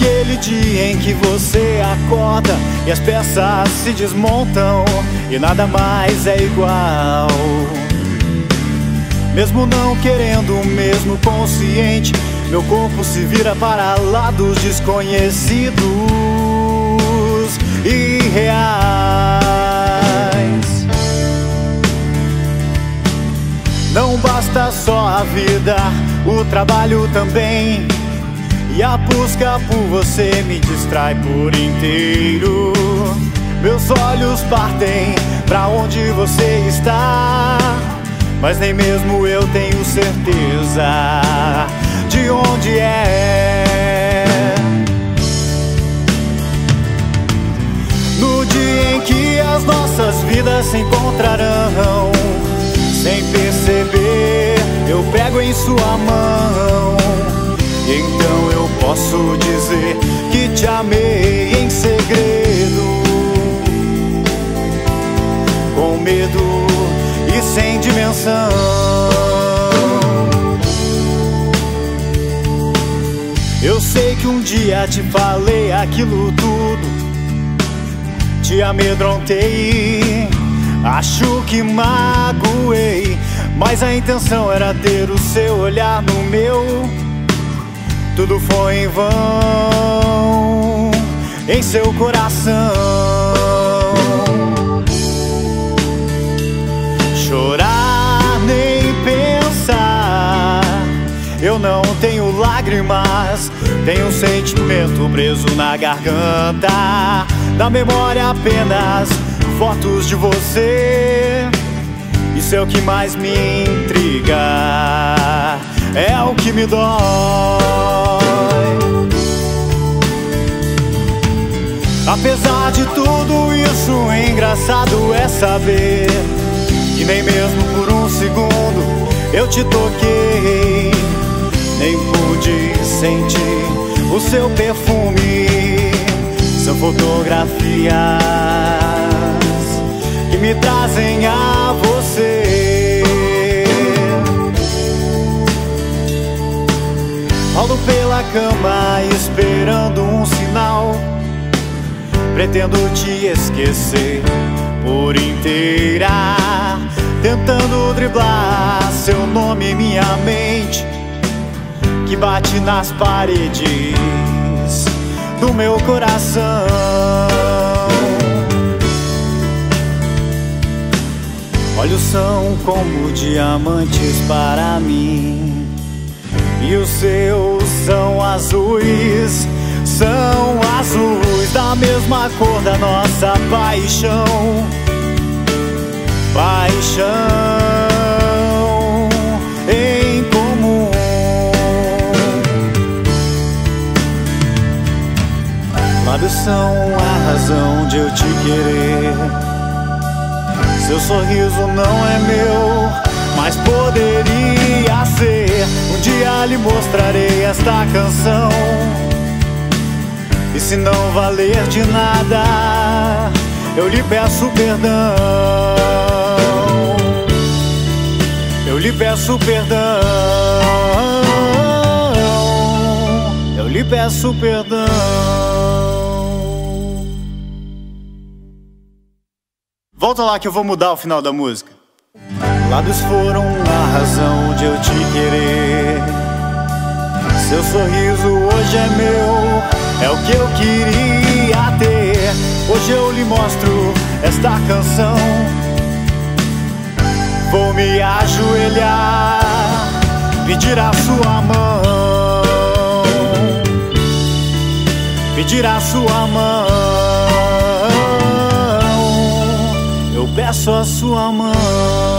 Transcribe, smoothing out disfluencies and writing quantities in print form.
aquele dia em que você acorda e as peças se desmontam e nada mais é igual. Mesmo não querendo, mesmo consciente, meu corpo se vira para lados desconhecidos e reais. Não basta só a vida, o trabalho também, e a busca por você me distrai por inteiro. Meus olhos partem pra onde você está, mas nem mesmo eu tenho certeza de onde é. No dia em que as nossas vidas se encontrarão, sem perceber, eu pego em sua mão. Então eu posso dizer que te amei em segredo, com medo e sem dimensão. Eu sei que um dia te falei aquilo tudo, te amedrontei, acho que magoei, mas a intenção era ter o seu olhar no meu. Tudo foi em vão em seu coração. Chorar nem pensar, eu não tenho lágrimas, tenho um sentimento preso na garganta. Da memória apenas fotos de você, isso é o que mais me intriga, é o que me dói. Apesar de tudo isso, engraçado é saber que nem mesmo por um segundo eu te toquei, nem pude sentir o seu perfume. São fotografias que me trazem a você. Rolo pela cama esperando um sinal, pretendo te esquecer por inteira, tentando driblar seu nome em minha mente, que bate nas paredes do meu coração. Olhos são como diamantes para mim, e os seus são azuis da mesma cor da nossa paixão. Paixão em comum. Lábios são a razão de eu te querer. Seu sorriso não é meu, mas poderia ser. Um dia lhe mostrarei esta canção, e se não valer de nada, eu lhe peço perdão. Eu lhe peço perdão. Eu lhe peço perdão. Volta lá que eu vou mudar o final da música. Lábios foram a razão de eu te querer. Seu sorriso hoje é meu, é o que eu queria ter. Hoje eu lhe mostro esta canção. Vou me ajoelhar, pedir a sua mão, pedir a sua mão. Eu peço a sua mão.